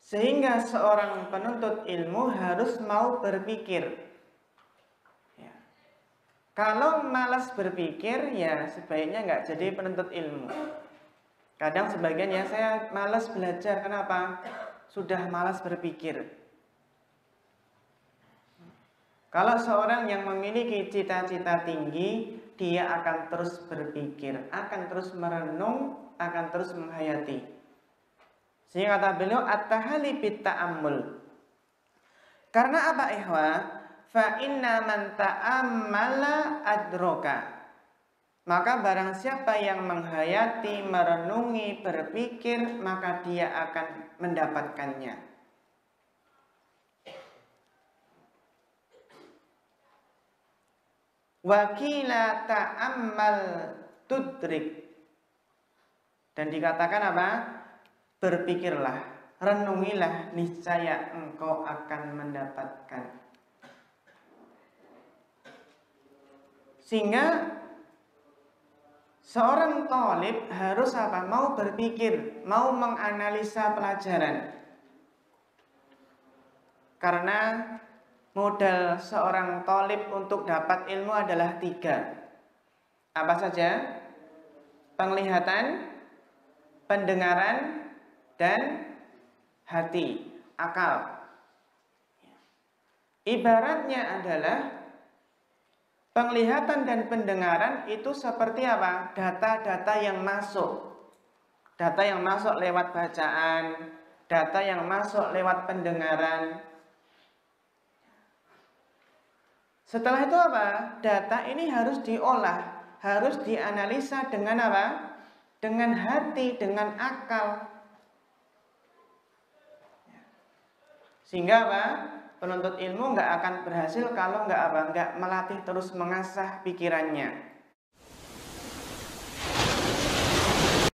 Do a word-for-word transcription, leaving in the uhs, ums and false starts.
Sehingga seorang penuntut ilmu harus mau berpikir. Ya. Kalau malas berpikir, ya sebaiknya nggak jadi penuntut ilmu. Kadang sebagian ya saya malas belajar, kenapa? Sudah malas berpikir. Kalau seorang yang memiliki cita-cita tinggi, dia akan terus berpikir, akan terus merenung, akan terus menghayati. Sehingga kata beliau, at-tahali bit ta'ammul. Karena apa ihwa? Fa inna man ta'ammala adroka. Maka barang siapa yang menghayati, merenungi, berpikir, maka dia akan mendapatkannya. Wakila ta'ammal tudrik. Dan dikatakan apa? Berpikirlah, renungilah, niscaya engkau akan mendapatkan. Sehingga seorang thalib harus apa? Mau berpikir, mau menganalisa pelajaran. Karena modal seorang thalib untuk dapat ilmu adalah tiga. Apa saja? Penglihatan, pendengaran, dan hati, akal. Ibaratnya adalah penglihatan dan pendengaran itu seperti apa? Data-data yang masuk. Data yang masuk lewat bacaan, data yang masuk lewat pendengaran. Setelah itu apa? Data ini harus diolah, harus dianalisa dengan apa? Dengan hati, dengan akal. Sehingga apa? Penuntut ilmu nggak akan berhasil kalau nggak apa? Nggak melatih terus mengasah pikirannya.